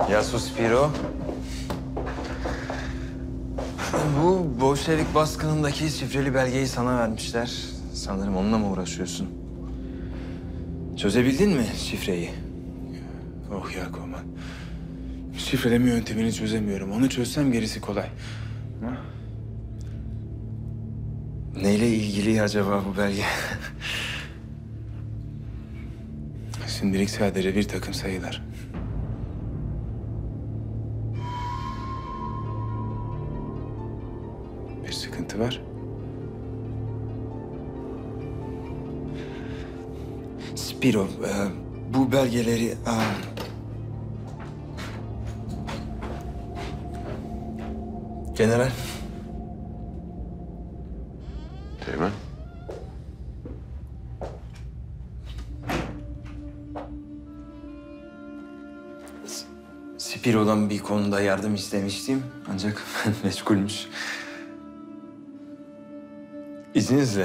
Ya Suspiro. Bu Bolşevik baskınındaki şifreli belgeyi sana vermişler. Sanırım onunla mı uğraşıyorsun? Çözebildin mi şifreyi? Oh ya Koman. Şifreleme yöntemini çözemiyorum. Onu çözsem gerisi kolay. Ama Neyle ilgili acaba bu belge? şimdilik sadece bir takım sayılar. Bir sıkıntı var. Spiro, bu belgeleri... General. Teğmen. Spiro'dan bir konuda yardım istemiştim. Ancak meşgulmüş. İzninizle.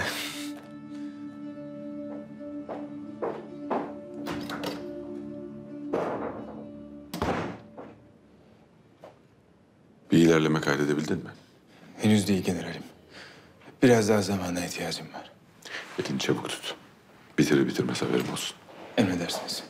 Bir ilerleme kaydedebildin mi? Henüz değil generalim. Biraz daha zamana ihtiyacım var. Elini çabuk tut. Bitirir bitirmez haberim olsun. Emredersiniz.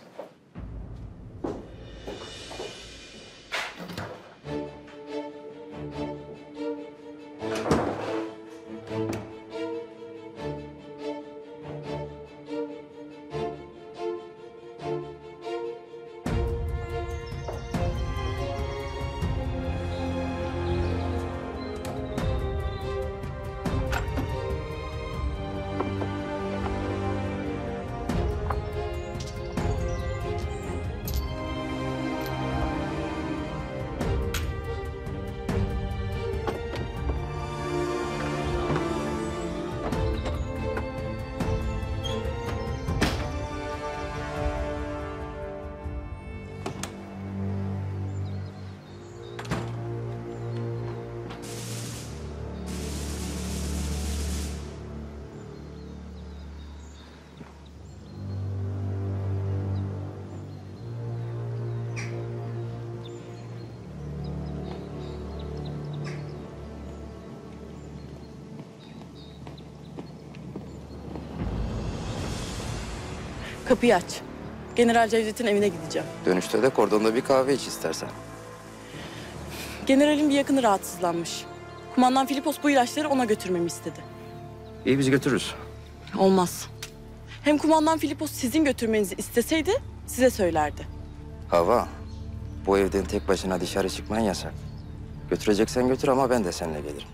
Kapıyı aç. General Cevdet'in evine gideceğim. Dönüşte de kordonda bir kahve iç istersen. Generalin bir yakını rahatsızlanmış. Kumandan Filipos bu ilaçları ona götürmemi istedi. İyi biz götürürüz. Olmaz. Hem kumandan Filipos sizin götürmenizi isteseydi size söylerdi. Hava, bu evden tek başına dışarı çıkman yasak. Götüreceksen götür ama ben de seninle gelirim.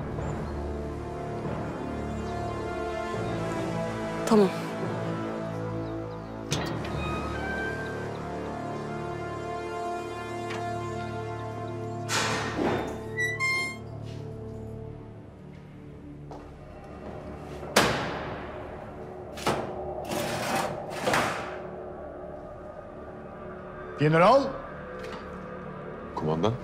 Tamam. General, Kumandan.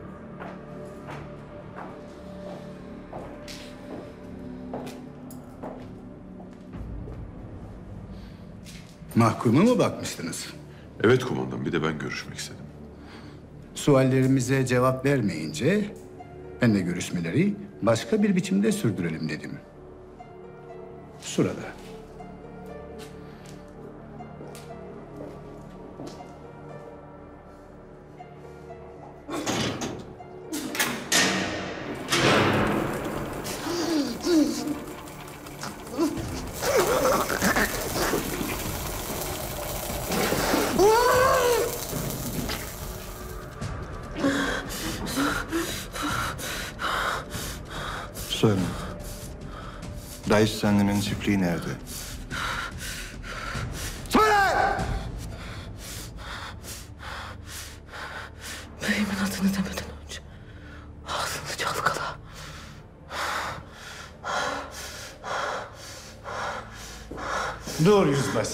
mahkuma mı bakmıştınız? Evet kumandan. Bir de ben görüşmek istedim. Suallerimize cevap vermeyince ben de görüşmeleri başka bir biçimde sürdürelim dedim. Şurada. Söyle. Dayış Senli'nin çiftliği nerede? Söyle! Beyimin adını demeden önce ağzını çalkala. Dur yüzbaşı.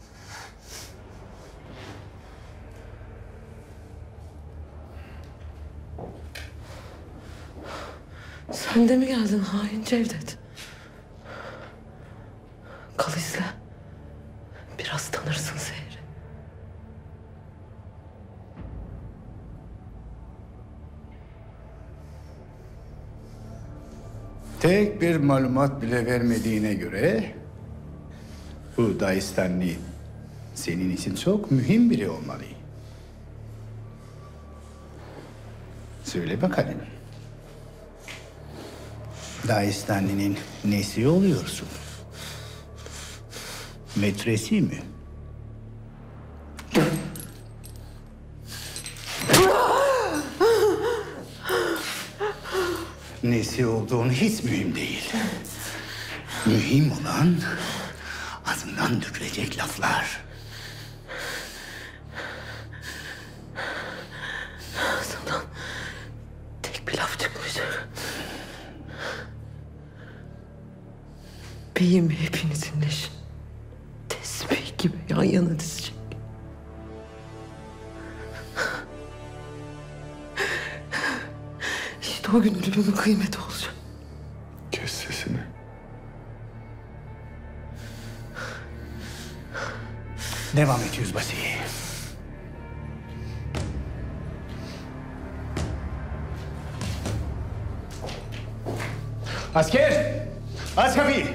Sen de mi geldin hain Cevdet? Kal izle. Biraz tanırsın Seher'i. Tek bir malumat bile vermediğine göre bu Dağistanlı senin için çok mühim biri olmalı. Söyle bakalım. Dağistanlı'nın nesi oluyorsun? Metresi mi? Nesi olduğunu hiç mühim değil. Mühim olan ağzından dökülecek laflar. Ağzımdan tek bir laf çıkmayacak. Beyim hepinizin leşi tesbih gibi yan yana dizecek. İşte o gün ölümümün kıymeti olacak. Kes sesini. Devam et yüzbaşı. Asker! Aç kapıyı!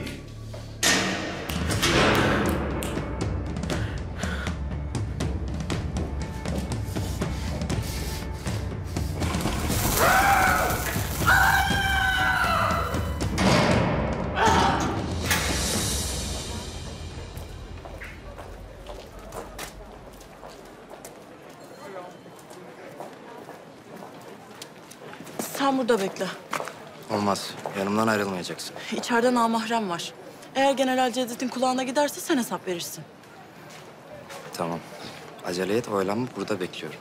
Sen burada bekle. Olmaz. Yanımdan ayrılmayacaksın. İçeride namahrem var. Eğer General Cevdet'in kulağına giderse sen hesap verirsin. Tamam. Acele et, oylanma. Burada bekliyorum.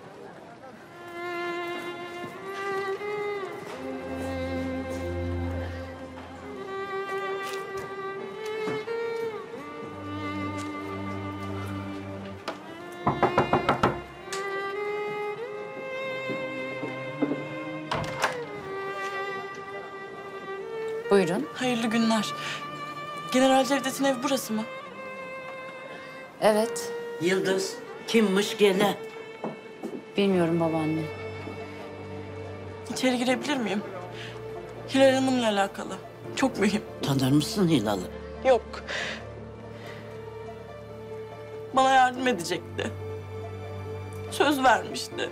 Buyurun. Hayırlı günler. General Cevdet'in evi burası mı? Evet. Yıldız kimmiş gene? Bilmiyorum babaanne. İçeri girebilir miyim? Hilal Hanım'la alakalı. Çok mühim. Tanır mısın Hilal'ı? Yok. Bana yardım edecekti. Söz vermişti.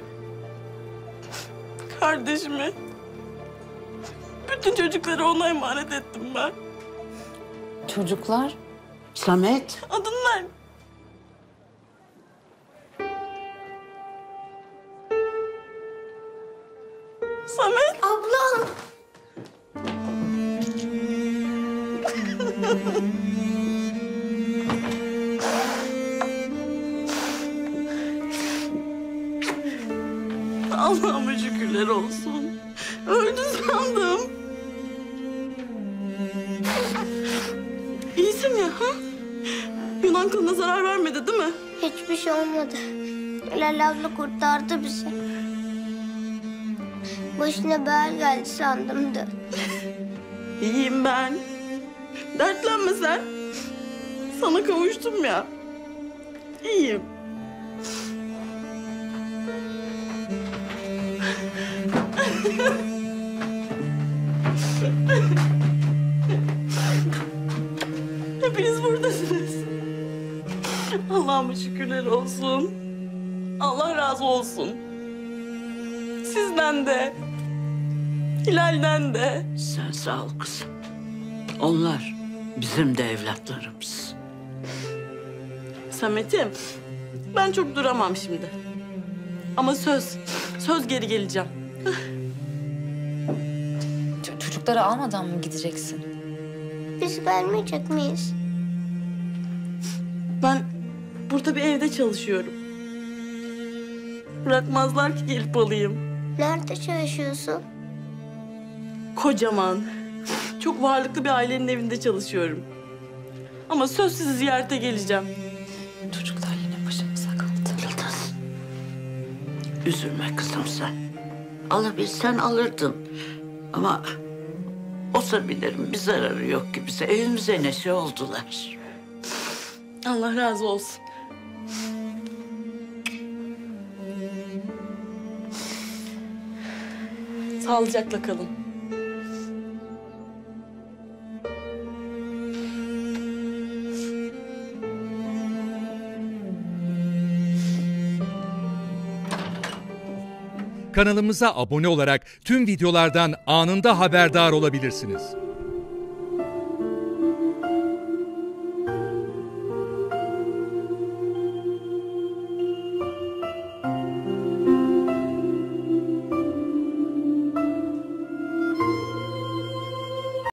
Kardeşimi, bütün çocukları ona emanet ettim ben. Çocuklar? Samet. Adın ne? Samet. Ablam. Allah'ıma şükürler olsun. Öldü sandım. İyisin ya, ha? Yunan kılına zarar vermedi değil mi? Hiçbir şey olmadı. Hilal abla kurtardı bizi. Başına bela geldi sandım da. İyiyim ben. Dertlenme sen. Sana kavuştum ya. İyiyim. Hepiniz buradasınız. Allah'ıma şükürler olsun. Allah razı olsun. Sizden de. Hilal'den de. Sen sağ ol kızım. Onlar bizim de evlatlarımız. Samet'im, ben çok duramam şimdi. Ama söz geri geleceğim. Çocukları almadan mı gideceksin? Biz gelmeyecek miyiz? Ben burada bir evde çalışıyorum. Bırakmazlar ki gelip alayım. Nerede çalışıyorsun? Kocaman, çok varlıklı bir ailenin evinde çalışıyorum. Ama söz sizi ziyarete geleceğim. Çocuklar yine başımıza kaldı. Yıldız. Üzülme kızım sen. Alabilsen alırdın. Ama o sabilerin bir zararı yok ki bize. Evimize neşe oldular. Allah razı olsun. Sağlıcakla kalın. Kanalımıza abone olarak tüm videolardan anında haberdar olabilirsiniz.